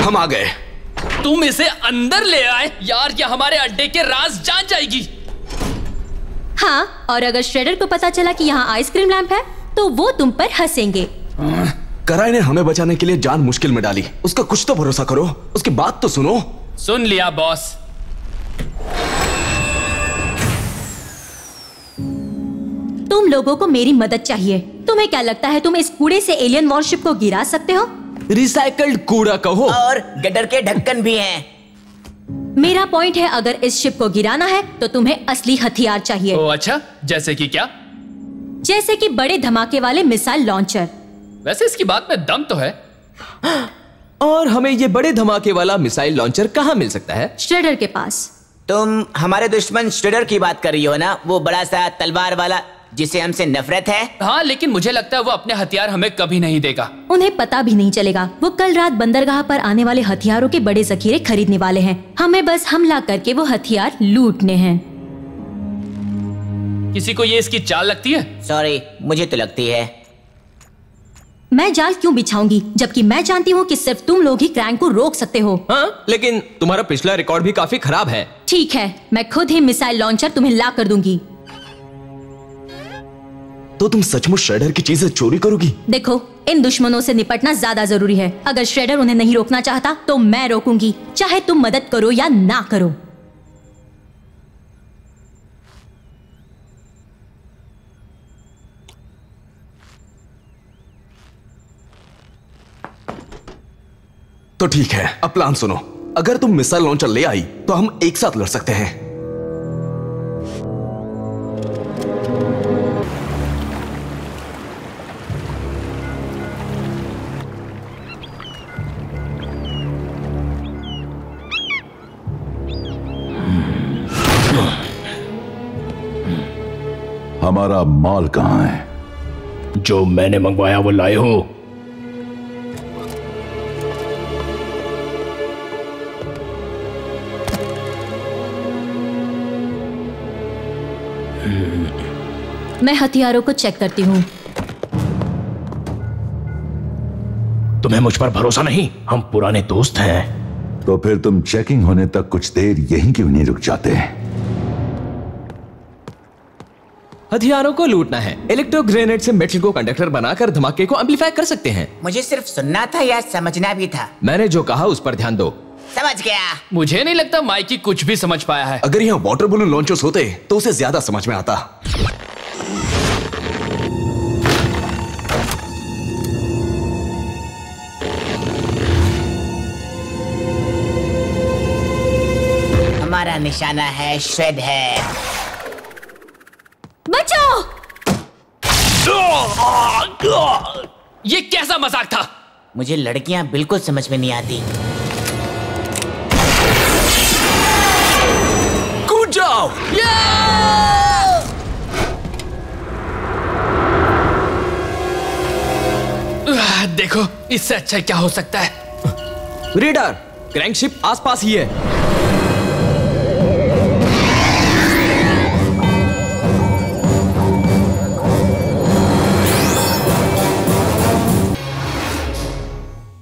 हम आ गए। तुम इसे अंदर ले आए यार, ये हमारे अड्डे के राज जान जाएगी। हाँ, और अगर श्रेडर को पता चला कि यहाँ आइसक्रीम लैंप है तो वो तुम पर हंसेंगे। कराई ने हमें बचाने के लिए जान मुश्किल में डाली, उसका कुछ तो भरोसा करो, उसकी बात तो सुनो। सुन लिया बॉस। तुम लोगों को मेरी मदद चाहिए। तुम्हें क्या लगता है तुम इस कूड़े से एलियन वॉरशिप को गिरा सकते हो? रिसाइकल्ड कूड़ा कहो। और गटर के ढक्कन भी हैं। मेरा पॉइंट है, अगर इस शिप को गिराना है तो तुम्हें असली हथियार चाहिए। ओ अच्छा, जैसे कि क्या? जैसे कि बड़े धमाके वाले मिसाइल लॉन्चर। वैसे इसकी बात में दम तो है। और हमें ये बड़े धमाके वाला मिसाइल लॉन्चर कहाँ मिल सकता है? श्रेडर के पास। तुम हमारे दुश्मन श्रेडर की बात कर रही हो ना, वो बड़ा सा तलवार वाला जिसे हमसे नफरत है। हाँ, लेकिन मुझे लगता है वो अपने हथियार हमें कभी नहीं देगा। उन्हें पता भी नहीं चलेगा। वो कल रात बंदरगाह पर आने वाले हथियारों के बड़े जखीरे खरीदने वाले हैं। हमें बस हमला करके वो हथियार लूटने हैं। किसी को ये इसकी चाल लगती है? सॉरी, मुझे तो लगती है। मैं जाल क्यों बिछाऊंगी जबकि मैं जानती हूँ कि सिर्फ तुम लोग ही क्रैंक को रोक सकते हो। हाँ, लेकिन तुम्हारा पिछला रिकॉर्ड भी काफी खराब है। ठीक है, मैं खुद ही मिसाइल लॉन्चर तुम्हें ला कर दूंगी। तो तुम सचमुच श्रेडर की चीजें चोरी करोगी? देखो, इन दुश्मनों से निपटना ज्यादा जरूरी है। अगर श्रेडर उन्हें नहीं रोकना चाहता तो मैं रोकूंगी, चाहे तुम मदद करो या ना करो। तो ठीक है, अब प्लान सुनो। अगर तुम मिसाइल लॉन्चर ले आई तो हम एक साथ लड़ सकते हैं। हमारा माल कहाँ है? जो मैंने मंगवाया वो लाए हो? मैं हथियारों को चेक करती हूँ। तुम्हें मुझ पर भरोसा नहीं? हम पुराने दोस्त हैं। तो फिर तुम चेकिंग होने तक कुछ देर यहीं क्यों नहीं रुक जाते? हथियारों को लूटना है। इलेक्ट्रो ग्रेनेड से मेटल को कंडक्टर बनाकर धमाके को एम्पलीफाई कर सकते हैं। मुझे सिर्फ सुनना था या समझना भी था? मैंने जो कहा उस पर ध्यान दो। समझ गया। मुझे नहीं लगता माइकी कुछ भी समझ पाया है। अगर यहाँ वाटर बलून लॉन्चर्स होते तो उसे ज्यादा समझ में आता। हमारा निशाना है श्रेडर। बचाओ! ये कैसा मजाक था? मुझे लड़कियां बिल्कुल समझ में नहीं आती। कूद जाओ! देखो, इससे अच्छा क्या हो सकता है? रीडर, क्रैंकशिप आसपास ही है।